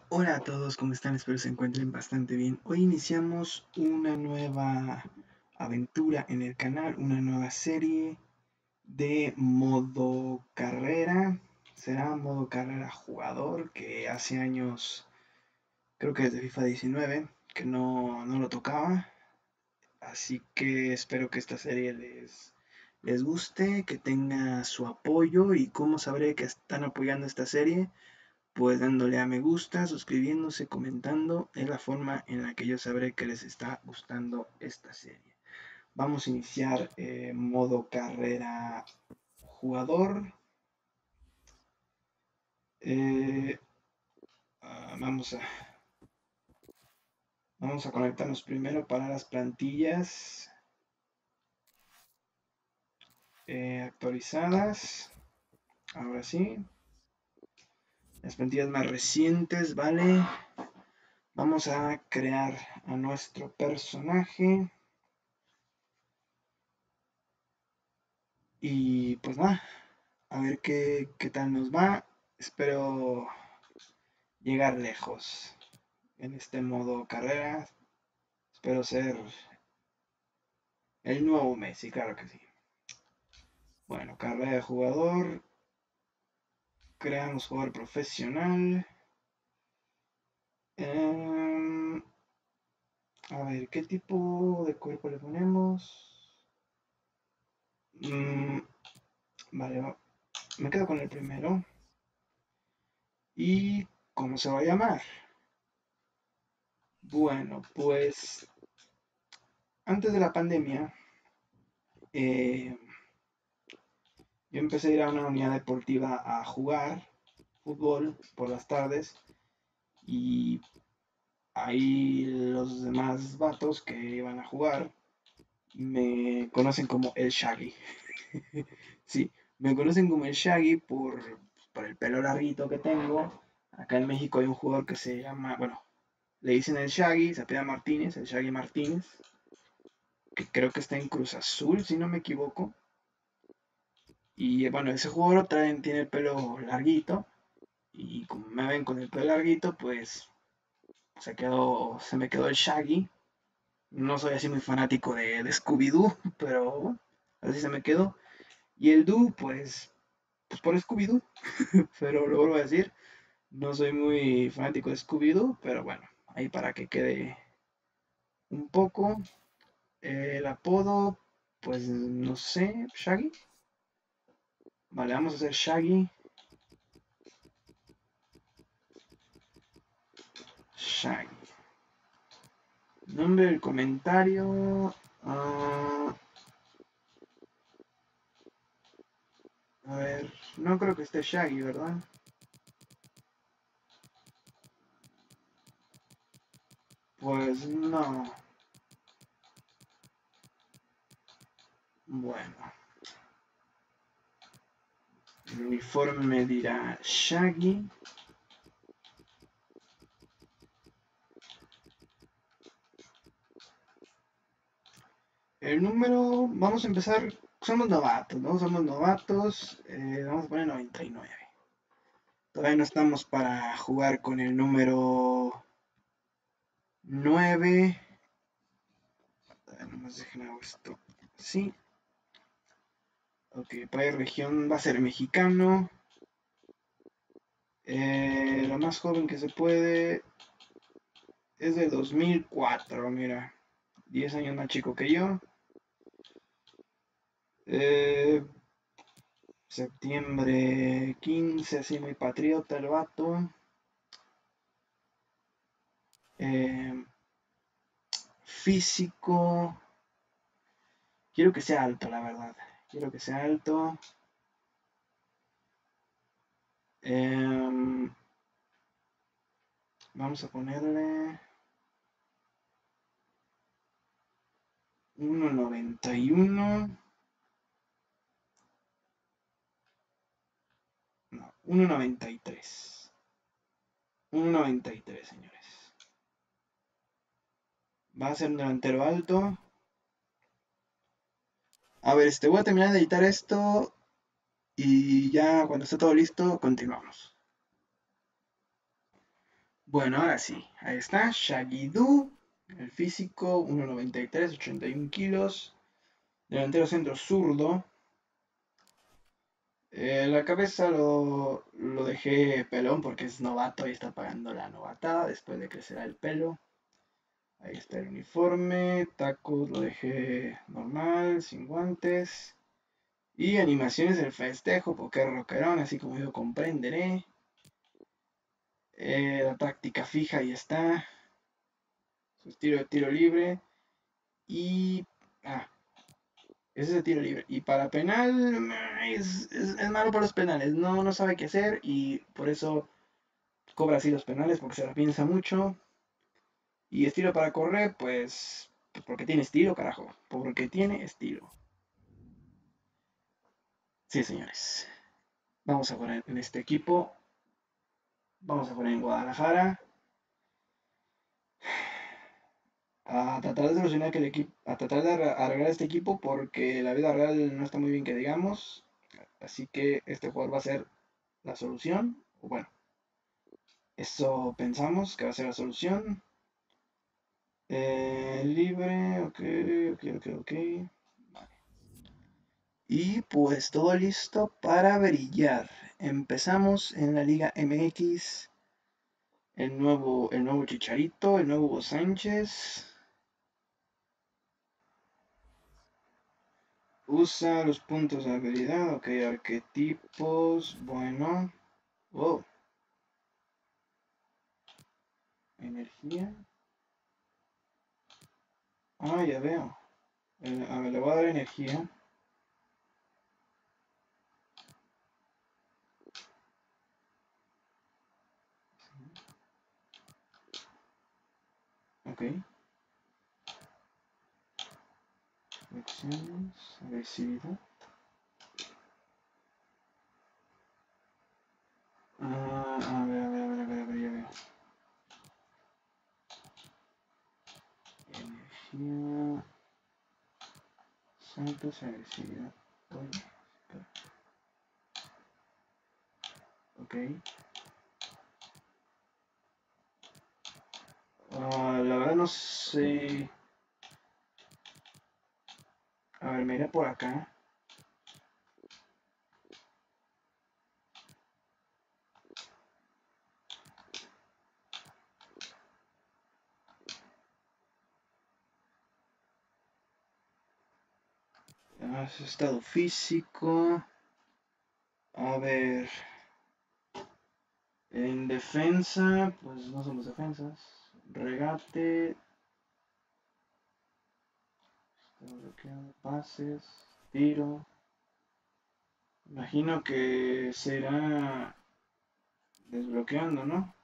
Hola a todos, ¿cómo están? Espero se encuentren bastante bien. Hoy iniciamos una nueva aventura en el canal, una nueva serie de modo carrera. Será modo carrera jugador, que hace años, creo que desde FIFA 19, que no lo tocaba. Así que espero que esta serie les guste, que tenga su apoyo. ¿Y cómo sabré que están apoyando esta serie? Pues dándole a me gusta, suscribiéndose, comentando, es la forma en la que yo sabré que les está gustando esta serie. Vamos a iniciar modo carrera jugador. Eh, ah, vamos a conectarnos primero para las plantillas actualizadas. Ahora sí, las plantillas más recientes, ¿vale? Vamos a crear a nuestro personaje. Y pues nada, a ver qué tal nos va. Espero llegar lejos en este modo carrera. Espero ser el nuevo Messi, claro que sí. Bueno, carrera de jugador. Creamos jugador profesional. Eh, a ver, ¿qué tipo de cuerpo le ponemos? Mm, vale, me quedo con el primero. ¿Y cómo se va a llamar? Bueno, pues antes de la pandemia, eh, yo empecé a ir a una unidad deportiva a jugar fútbol por las tardes y ahí los demás vatos que iban a jugar me conocen como el Shaggy. Sí, me conocen como el Shaggy por el pelo larguito que tengo. Acá en México hay un jugador que se llama, bueno, le dicen el Shaggy, se apellida Martínez, el Shaggy Martínez, que creo que está en Cruz Azul, si no me equivoco. Y bueno, ese jugador tiene el pelo larguito. Y como me ven con el pelo larguito, pues se me quedó el Shaggy. No soy así muy fanático de Scooby-Doo, pero bueno, así se me quedó. Y el Doo, pues por Scooby-Doo, pero lo vuelvo a decir, no soy muy fanático de Scooby-Doo, pero bueno, ahí para que quede un poco. El apodo, pues no sé, Shaggy. Vale, vamos a hacer Shaggy. Shaggy. Nombre del comentario. A ver, no creo que esté Shaggy, ¿verdad? Pues no. Bueno, el uniforme dirá Shaggy. El número, vamos a empezar, somos novatos, ¿no? Somos novatos, vamos a poner 99. Todavía no estamos para jugar con el número 9. Nomás dejen hago esto. Sí. Ok, país región va a ser mexicano. Lo más joven que se puede es de 2004, mira. 10 años más chico que yo. Eh, septiembre 15, así muy patriota el vato. Eh, físico. Quiero que sea alto, la verdad. Quiero que sea alto. Eh, vamos a ponerle 1,91. No, 1,93. 1,93, señores. Va a ser un delantero alto. A ver, voy a terminar de editar esto y ya cuando esté todo listo, continuamos. Bueno, ahora sí, ahí está, Shaggy Doo, el físico, 1,93, 81 kilos, delantero centro zurdo. La cabeza lo dejé pelón porque es novato y está pagando la novatada, después de crecerá el pelo. Ahí está el uniforme, tacos lo dejé normal, sin guantes. Y animaciones del festejo, porque es rockerón, así como yo comprenderé. La táctica fija, ahí está. Su estilo de tiro libre. Y. Ah, ese es el tiro libre. Y para penal, es malo para los penales. No sabe qué hacer y por eso cobra así los penales, porque se la piensa mucho. Y estilo para correr, pues porque tiene estilo, carajo. Porque tiene estilo. Sí, señores. Vamos a poner en este equipo. Vamos a poner en Guadalajara. A tratar de solucionar que el equipo, a tratar de arreglar este equipo porque la vida real no está muy bien que digamos. Así que este jugador va a ser la solución. Bueno, eso pensamos que va a ser la solución. Libre, ok, ok. Vale. Y pues todo listo para brillar. Empezamos en la Liga MX. El nuevo Chicharito, el nuevo Hugo Sánchez. Usa los puntos de habilidad, ok, arquetipos, bueno. Oh, energía. Ah, ya veo. A ver, le voy a dar energía. Ok. Acciones, agresividad. A ver, ya veo. Energía, saltos, agresividad. Oye, espera. Ok. La verdad no sé. A ver, me iré por acá. Estado físico. A ver. En defensa, pues no somos defensas. Regate, pases, tiro. Imagino que será desbloqueando, ¿no?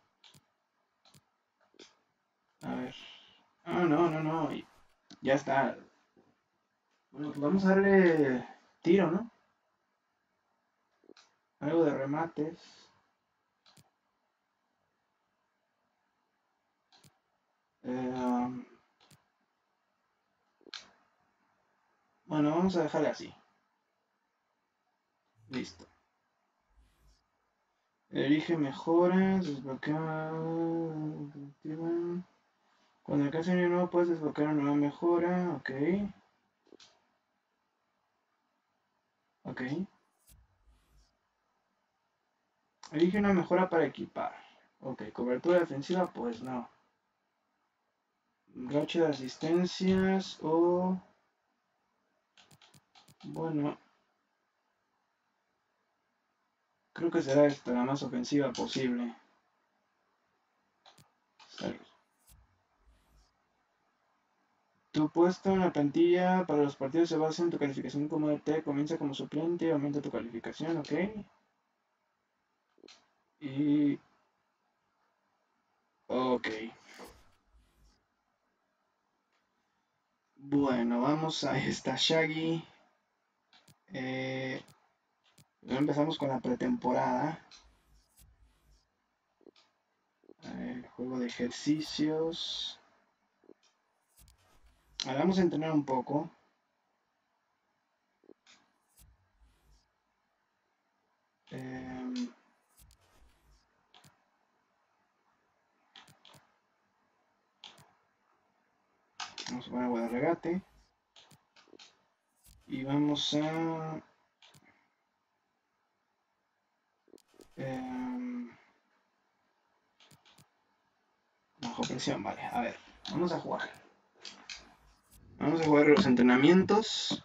A ver. Ah, no. Ya está. Bueno, pues vamos a darle tiro, ¿no? Algo de remates. Eh, bueno, vamos a dejarle así. Listo. Elige mejoras, desbloquea. Cuando alcances un nuevo puedes desbloquear una nueva mejora. Ok. Ok. Elige una mejora para equipar. Ok, cobertura defensiva, pues no. Racha de asistencias o... Bueno, creo que será esta la más ofensiva posible. Salir. Tu puesto en la plantilla para los partidos se basa en tu calificación como DT. Comienza como suplente, aumenta tu calificación, ok. Y... Ok. Bueno, vamos a esta Shaggy. Eh, Empezamos con la pretemporada. Juego de ejercicios. Ahora vamos a entrenar un poco. Eh, Vamos a poner agua de regate. Y vamos a... bajo presión, vale. A ver, vamos a jugar. Vamos a jugar los entrenamientos.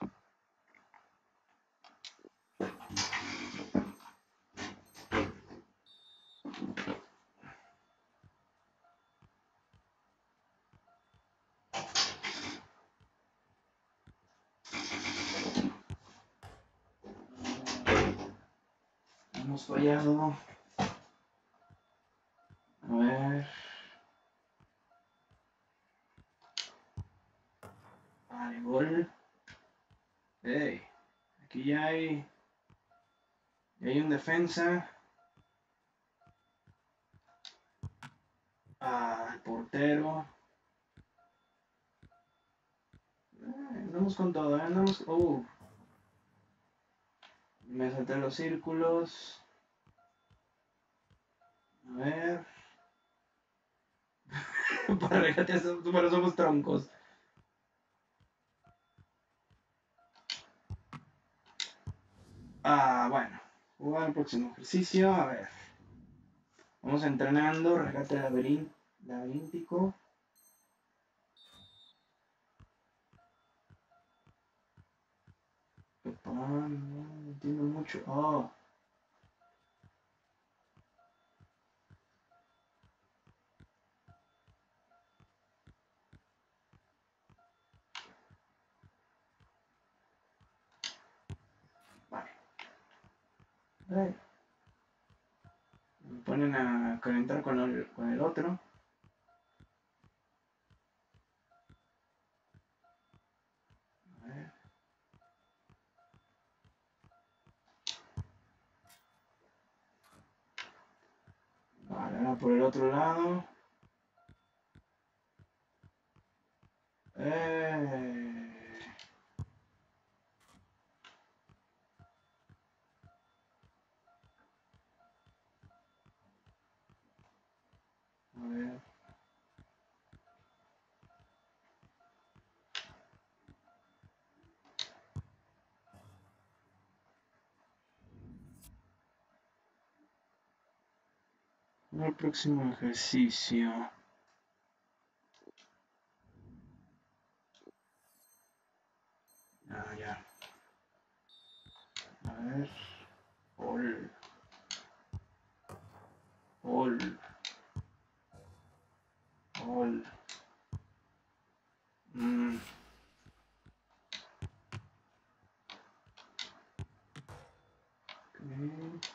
Hemos fallado. A ver. Vale, gol. Hey, aquí ya hay un defensa. Al portero. Andamos con todo, andamos. Me salté los círculos. A ver. Para regatear, pero somos troncos. Bueno. Jugar el próximo ejercicio. A ver. Vamos entrenando. Regate laberíntico. No entiendo mucho. Vale. Me ponen a calentar con el otro. A ver. Vale, ahora por el otro lado. A ver. El próximo ejercicio. Ya. A ver. Ol. Mm. Okay.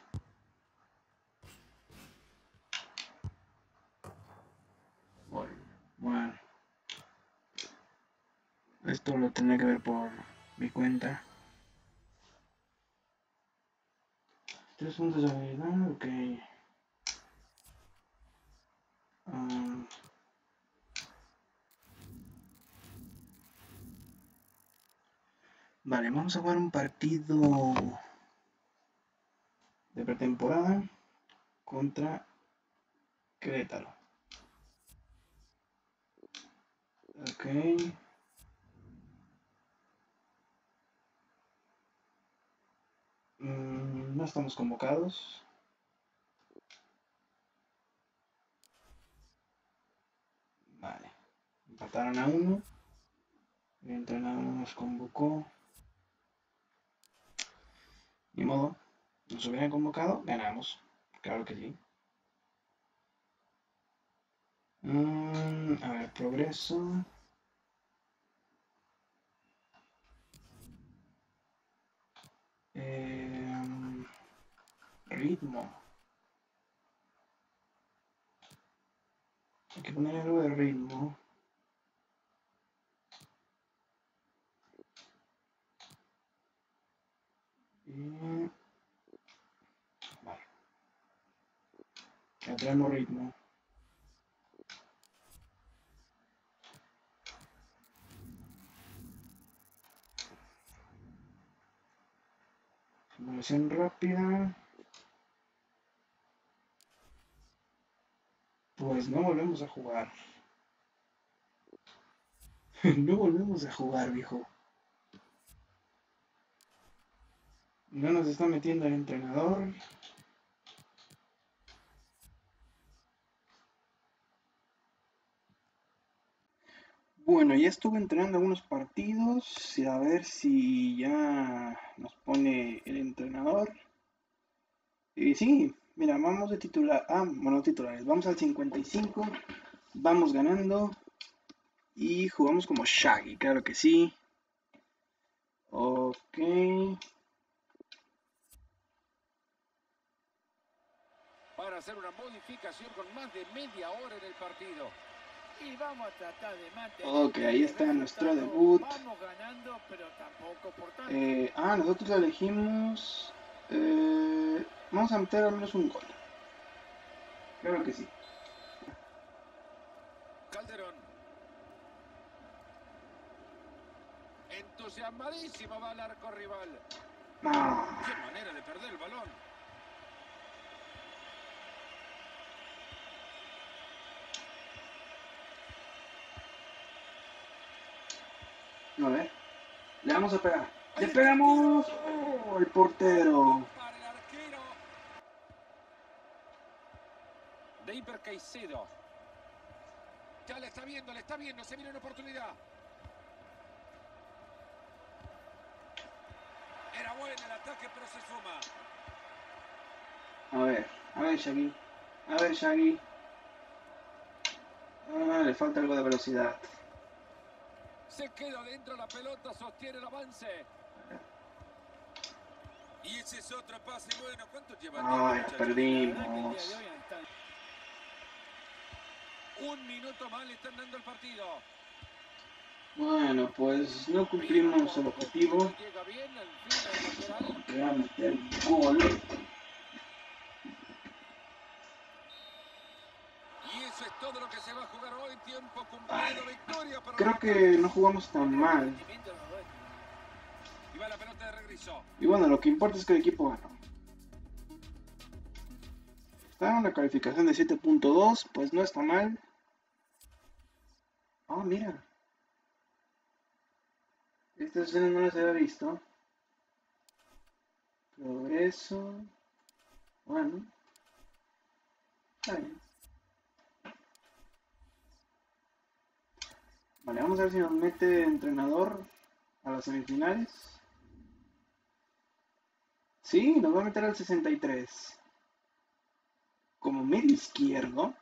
Bueno. Esto lo tendré que ver por mi cuenta. 3 puntos de habilidad, ok. Vale, vamos a jugar un partido de pretemporada contra Querétaro. Ok. No estamos convocados. Vale. Empataron a 1. El entrenador nos convocó. Ni modo. Nos hubieran convocado, ganamos. Claro que sí. A ver, progreso. Ritmo. Hay que poner algo de ritmo. Vale. Ya tenemos ritmo. Simulación rápida. Pues no volvemos a jugar. No volvemos a jugar, viejo. No nos está metiendo el entrenador. Bueno, ya estuve entrenando algunos partidos y a ver si ya nos pone el entrenador. Y sí, mira, vamos de titular. Ah, bueno, titulares. Vamos al 55. Vamos ganando. Y jugamos como Shaggy, claro que sí. Ok. Para hacer una modificación con más de media hora en el partido. Y vamos a tratar de mantener. Ok, ahí está nuestro debut. Vamos ganando, pero tampoco por tanto. Nosotros elegimos. Vamos a meter al menos un gol. Claro que sí. Calderón. Entusiasmadísimo va al arco rival. Ah. Qué manera de perder el balón. A ver. Le vamos a pegar. ¡Le pegamos! ¡Oh! El portero. Para el arquero. Deiber Caicedo. Ya le está viendo, se viene una oportunidad. Era bueno el ataque, pero se suma. A ver, Shaggy. A ver, Shaggy. Le falta algo de velocidad. Se queda dentro la pelota, sostiene el avance. Y ese es otro pase bueno. ¿Cuánto lleva el Ay, muchachos? perdimos. Un minuto más le están dando el partido. Bueno, pues no cumplimos el objetivo. Llega bien al fin del lateral. Voy a meter gol. Y eso es todo lo que se va a jugar hoy. Tiempo cumplido, victoria para Creo que no jugamos tan mal. Y va la pelota de regreso. Y bueno, lo que importa es que el equipo ganó. Está en una calificación de 7.2, pues no está mal. Ah, mira. Esta escena no las había visto. Progreso. Bueno. Está bien. Vale, vamos a ver si nos mete entrenador a las semifinales. Sí, nos va a meter al 63. Como medio izquierdo.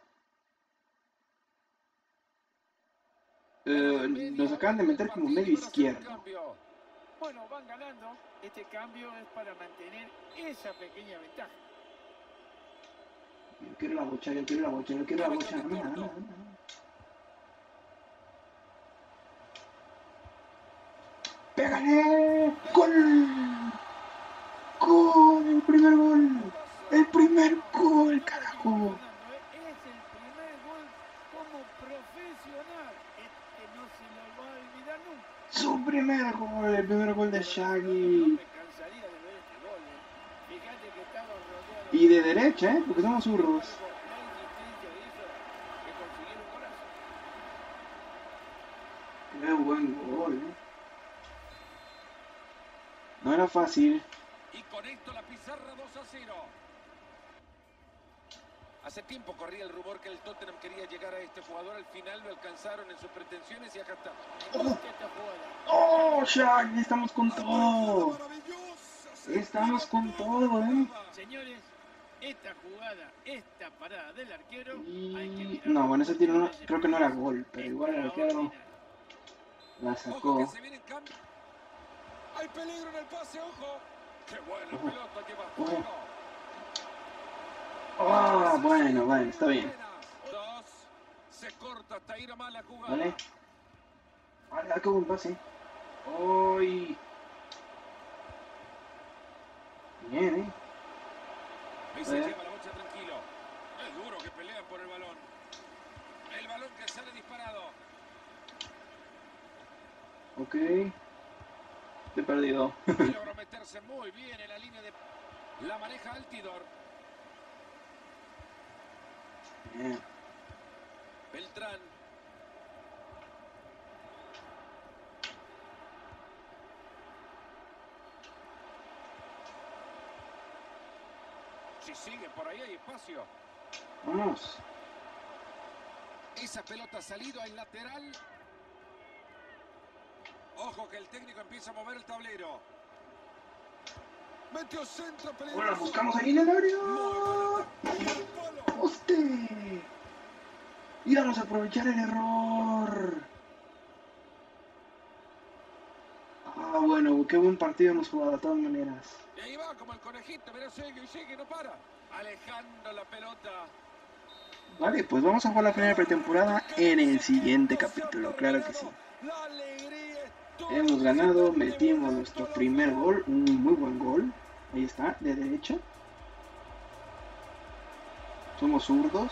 Nos acaban de meter como medio izquierdo. Bueno, van ganando. Este cambio es para mantener esa pequeña ventaja. Yo quiero la bocha, yo quiero la bocha, yo quiero la bocha. No me da, no. ¡Pégale! ¡Gol! ¡Gol! ¡El primer gol! ¡El primer gol, carajo! Es el primer gol como profesional. Este no se lo va a olvidar nunca. ¡Su primer gol! El primer gol de Shaggy. Y de derecha, porque somos zurros. Qué buen gol, No era fácil. Y con esto la pizarra 2-0. Hace tiempo corría el rumor que el Tottenham quería llegar a este jugador. Al final lo alcanzaron en sus pretensiones y acá está. ¡Oh, Shaggy! Estamos con todo. Estamos con todo, Señores, esta jugada, esta parada del arquero. Y... No, bueno, ese tiro no, creo que no era gol, pero igual el arquero la sacó. Hay peligro en el pase, ojo. Qué buena pelota que va fuego. Bueno, está bien. Se corta hasta ir a mala jugada. Vale. Vale, qué buen pase. ¡Uy! Bien, Ahí se lleva la bocha tranquilo. Es duro que pelean por el balón. El balón que sale disparado. Ok. Estoy perdido. Y logró meterse muy bien en la línea de... La maneja Altidor. Bien. Beltrán. Si sigue por ahí hay espacio. Vamos. Esa pelota ha salido al lateral. Ojo que el técnico empieza a mover el tablero. Metió centro peligroso. Bueno, buscamos ahí en el área. ¡Poste! Y vamos a aprovechar el error. Ah, bueno, qué buen partido hemos jugado de todas maneras. Y ahí va como el conejito, mira, sigue y sigue, no para. Alejando la pelota. Vale, pues vamos a jugar la primera pretemporada en el siguiente capítulo, claro que sí. Hemos ganado, metimos nuestro primer gol, un muy buen gol. Ahí está, de derecha. Somos zurdos.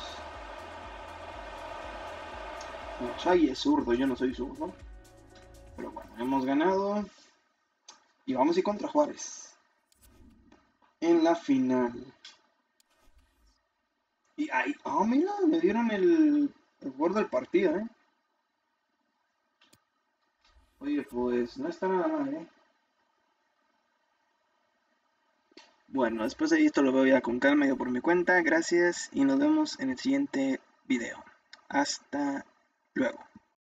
No, Xavi es zurdo, yo no soy zurdo. Pero bueno, hemos ganado. Y vamos a ir contra Juárez. En la final. Y ahí, oh mira, me dieron el jugador del partido, ¿eh? Oye, pues no está nada mal, ¿eh? Bueno, después de esto lo veo ya con calma, yo por mi cuenta. Gracias y nos vemos en el siguiente video. Hasta luego.